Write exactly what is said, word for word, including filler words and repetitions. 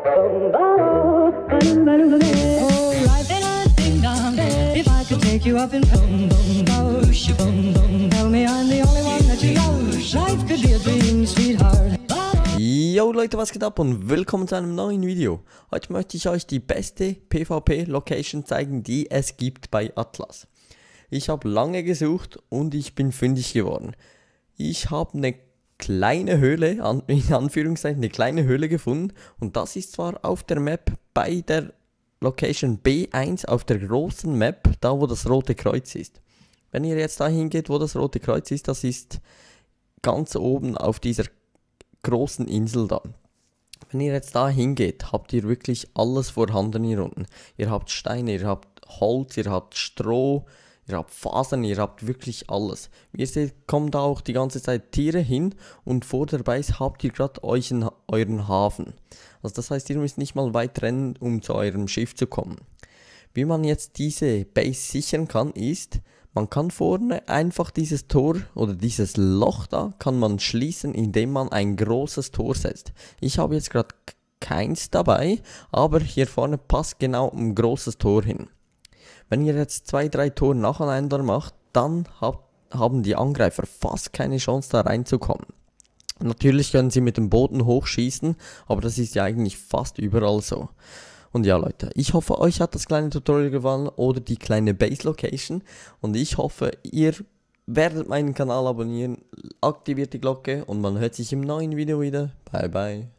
If I could take you up in boom, boom, boom, boom, boom, tell me I'm the only one that you love. Life could be a dream, sweetheart. Yo Leute, was geht ab und willkommen zu einem neuen Video. Heute möchte ich euch die beste PvP-Location zeigen, die es gibt bei Atlas. Ich habe lange gesucht und ich bin fündig geworden. Ich habe eine kleine Höhle, in Anführungszeichen eine kleine Höhle gefunden, und das ist zwar auf der Map bei der Location B eins auf der großen Map, da wo das rote Kreuz ist. Wenn ihr jetzt da hingeht, wo das rote Kreuz ist, das ist ganz oben auf dieser großen Insel da. Wenn ihr jetzt da hingeht, habt ihr wirklich alles vorhanden hier unten. Ihr habt Steine, ihr habt Holz, ihr habt Stroh, ihr habt Fasern, ihr habt wirklich alles. Wie ihr seht, kommen da auch die ganze Zeit Tiere hin, und vor der Base habt ihr gerade euren, euren Hafen. Also das heißt, ihr müsst nicht mal weit rennen, um zu eurem Schiff zu kommen. Wie man jetzt diese Base sichern kann, ist, man kann vorne einfach dieses Tor oder dieses Loch da, kann man schließen, indem man ein großes Tor setzt. Ich habe jetzt gerade keins dabei, aber hier vorne passt genau ein großes Tor hin. Wenn ihr jetzt zwei, drei Tore nacheinander macht, dann habt, haben die Angreifer fast keine Chance da reinzukommen. Natürlich können sie mit dem Boden hochschießen, aber das ist ja eigentlich fast überall so. Und ja Leute, ich hoffe, euch hat das kleine Tutorial gefallen oder die kleine Base Location, und ich hoffe, ihr werdet meinen Kanal abonnieren, aktiviert die Glocke und man hört sich im neuen Video wieder. Bye bye.